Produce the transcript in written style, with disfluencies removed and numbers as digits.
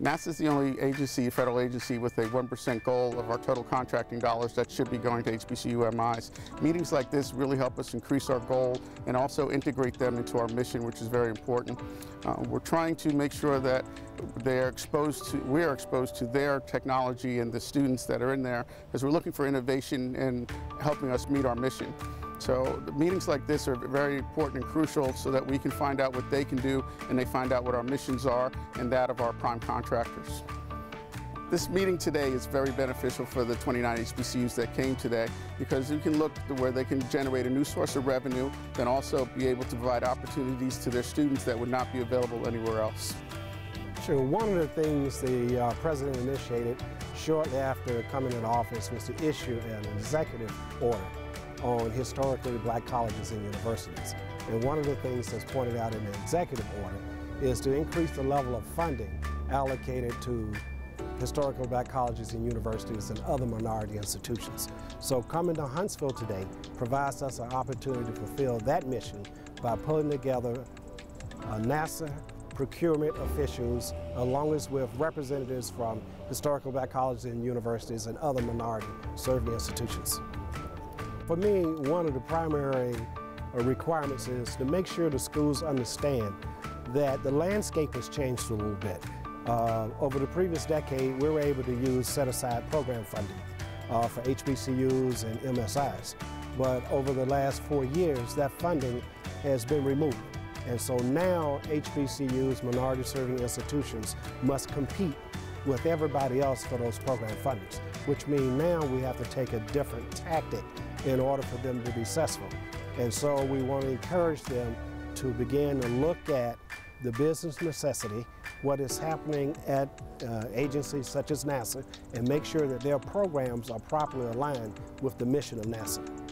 NASA is the only agency, federal agency, with a 1% goal of our total contracting dollars that should be going to HBCU MIs. Meetings like this really help us increase our goal and also integrate them into our mission, which is very important. We're trying to make sure that we're exposed to their technology and the students that are in there, because we're looking for innovation and helping us meet our mission. So the meetings like this are very important and crucial so that we can find out what they can do and they find out what our missions are and that of our prime contractors. This meeting today is very beneficial for the 29 HBCUs that came today, because you can look to where they can generate a new source of revenue, then also be able to provide opportunities to their students that would not be available anywhere else. Sure. One of the things the President initiated shortly after coming into office was to issue an executive order on historically black colleges and universities. And one of the things that's pointed out in the executive order is to increase the level of funding allocated to historically black colleges and universities and other minority institutions. So coming to Huntsville today provides us an opportunity to fulfill that mission by pulling together NASA procurement officials, along with representatives from historical black colleges and universities and other minority serving institutions. For me, one of the primary requirements is to make sure the schools understand that the landscape has changed a little bit. Over the previous decade, we were able to use set-aside program funding for HBCUs and MSIs. But over the last 4 years, that funding has been removed. And so now HBCUs, minority-serving institutions, must compete with everybody else for those program fundings, which means now we have to take a different tactic in order for them to be successful. And so we want to encourage them to begin to look at the business necessity, what is happening at agencies such as NASA, and make sure that their programs are properly aligned with the mission of NASA.